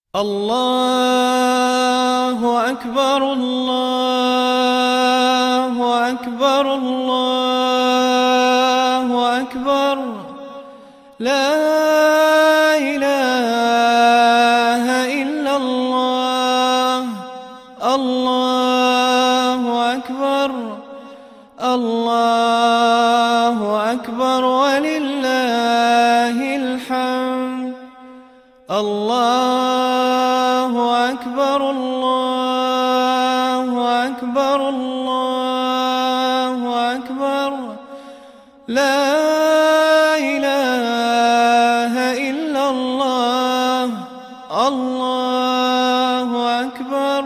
الله أكبر الله أكبر الله أكبر لا إله إلا الله الله أكبر الله أكبر ولله الحمد الله أكبر الله أكبر الله أكبر لا إله إلا الله الله أكبر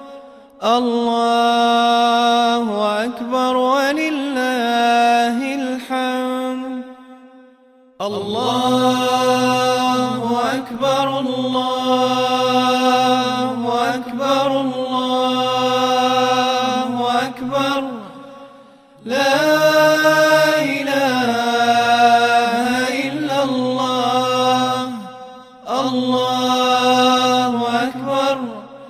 الله أكبر ولله الحمد الله أكبر الله أكبر الله أكبر لا إله إلا الله الله أكبر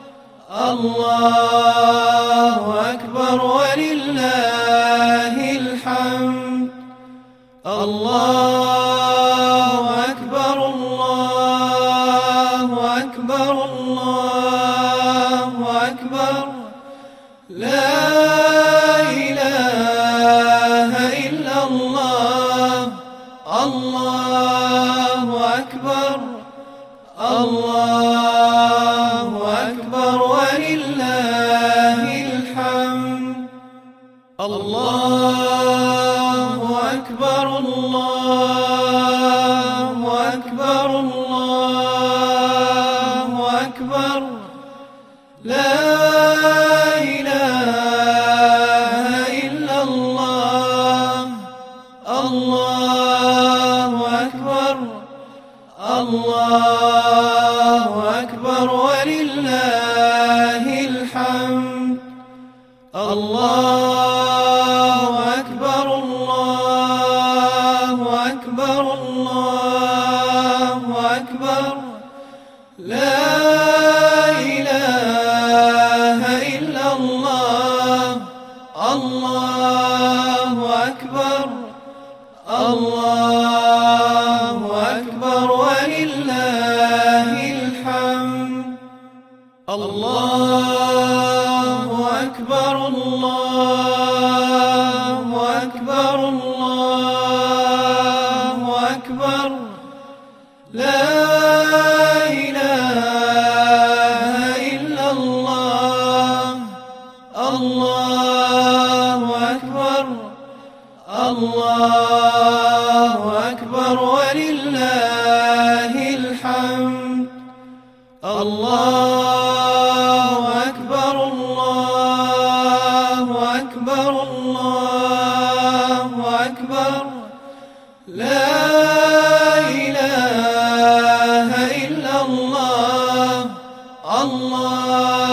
الله أكبر ولله الحمد الله أكبر الله أكبر الله أكبر لا إله إلا الله الله أكبر الله أكبر ولله الحمد الله أكبر الله أكبر الله أكبر لا إله إلا الله الله أكبر الله أكبر ولله الحمد الله أكبر الله أكبر الله أكبر لا إله إلا الله الله أكبر الله أكبر ولله الحمد الله أكبر الله أكبر الله أكبر لا إله إلا الله الله أكبر الله أكبر ولله الحمد الله أكبر الله أكبر الله أكبر لا إله إلا الله الله